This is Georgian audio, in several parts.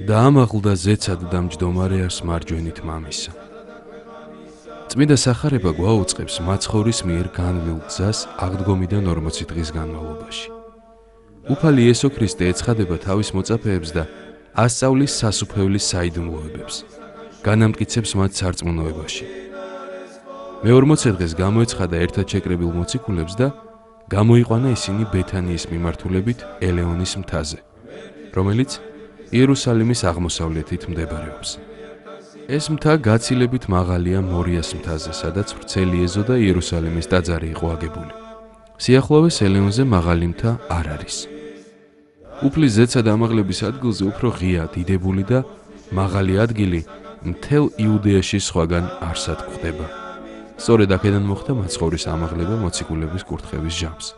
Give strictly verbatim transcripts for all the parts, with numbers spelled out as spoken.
დაამაღლდა ზეცად და მჯდომარეას მარჯვენით მამისა. წმინდა სახარება გვაუწყებს მაცხოვრის მიერ განვლილ გზას აღდგომიდან ორმოცი დღის განმავლობაში. უფალი იესო ქრისტე ეცხადება თავის მოწაფეებს და ასწავლის სასუფეველის საიდუმლოებებს, განამტკიცებს მათ სარწმუნოებაში. მეორმოცე დღეს გამოეცხადა ერთად შეკრებილ მოციქულებს და გამოიყვანა ისინი ბეთანიის მიმართულებით ელეონის მთაზე, რომელიც იერუსალიმის აღმოსავლეთით მდებარეობს. ეს მთა გაცილებით მაღალია მორიას მთაზე, სადაც ვრცელი ეზო და იერუსალიმის ტაძარი იყო აგებული. სიახლოვეს ელეონზე მაღალი მთა არ არის. უფლის ზეცად ამაღლების ადგილზე უფრო ღია, დიდებული და მაღალი ადგილი მთელ იუდეაში სხვაგან არსად გვხდება. სწორედ აქედან მოხდა მაცხოვრის ამაღლება მოციქულების კურთხევის ჟამს.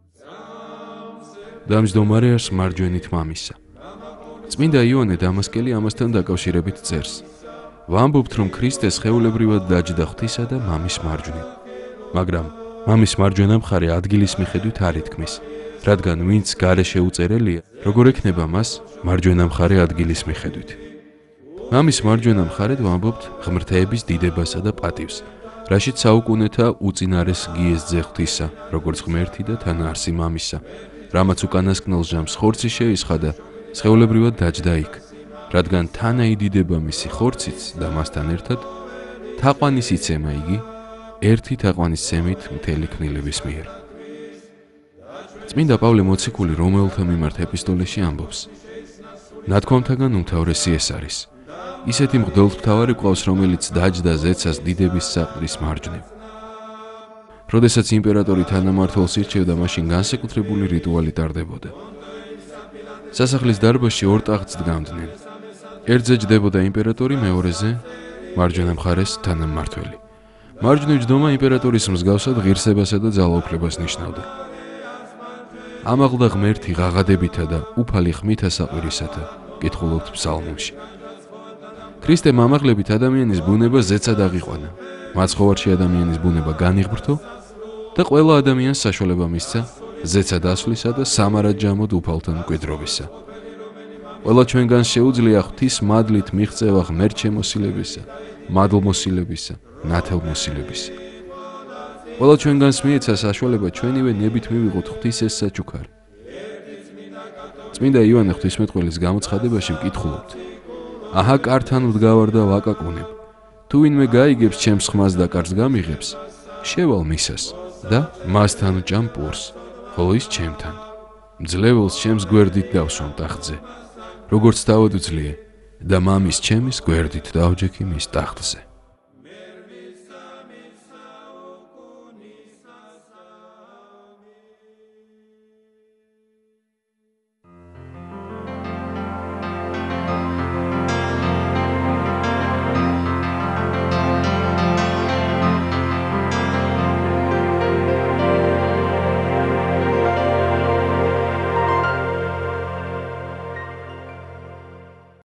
დამჯდომარეას მარჯვენით მამისა. წმინდა იოანე დამასკელი ამასთან დაკავშირებით წერს: ვამბობთ, რომ ქრისტე სხეულებრივად დაჯდა ღვთისა და მამის მარჯვნივ, მაგრამ მამის მარჯვენა მხარე ადგილის მიხედვით არ ითქმის, რადგან ვინც გარეშე უწერელია, როგორ ექნება მას მარჯვენა მხარე ადგილის მიხედვით. მამის მარჯვენა მხარედ ვამბობთ ღმრთეების დიდებასა და პატივს, რაშიც საუკუნეთა უწინარეს გიეზძე ღვთისა, როგორც ღმერთი და თანაარსი მამისა, რამაც უკანასკნელ ჟამს ხორცი შეისხა სხეულებრივად დაჯდა იქ, რადგან თანაიდიდება მისი ხორციც და მასთან ერთად თაყვანის იცემა იგი ერთი თაყვანის ცემით მთელი ქნილების მიერ. წმინდა პავლე მოციქული რომაელთა მიმართ ეპისტოლეში ამბობს: ნათქვამთაგან უმთავრესი ეს არის, ისეთი მღვდელმთავარი ყავს, რომელიც დაჯდა ზეცას დიდების საყდრის მარჯვნივ. როდესაც იმპერატორი თანამმართველს ირჩევდა, მაშინ განსაკუთრებული რიტუალი ტარდებოდა. სასახლის დარბაზში ორ ტახტს დგამდნენ. ერთზე ჯდებოდა იმპერატორი, მეორეზე მარჯვენა მხარეს თანამმართველი. მარჯვნივ ჯდომა იმპერატორის მსგავსად ღირსებასა და ძალაუფლებას ნიშნავდა. ამაღლდა ღმერთი ღაღადებითა და უფალი ხმით ასაყვირისათა, კითხულობთ ფსალმუნში. ქრისტემ ამაღლებით ადამიანის ბუნება ზეცად აღიყვანა, მაცხოვარში ადამიანის ბუნება განიღბრთო და ყველა ადამიანს საშუალება მისცა ზეცად ასვლისა და სამარადჯამოდ უფალთან მკვიდრობისა. ყველა ჩვენგანს შეუძლია ღვთის მადლით მიღწევა ღმერთშემოსილებისა, მადლმოსილებისა, ნათელმოსილებისა. ყველა ჩვენგანს მიეცა საშუალება ჩვენივე ნებით მივიღოთ ღვთის ეს საჩუქარი. წმინდა იოანე ღვთისმეტყველის გამოცხადებაში ვკითხულობთ: აჰა კართან ვდგავარ და ვაკაკუნებ, თუ ვინმე გაიგებს ჩემს ხმას და კარს გამიღებს, შევალ მისას და მასთან ვჭამ პურს, ხოლო ის ჩემთან. მძლეველს ჩემს გვერდით დავსვამ ტახტზე, როგორც დავადუძლიე და მამის ჩემის გვერდით დავჯექი მის ტახტზე.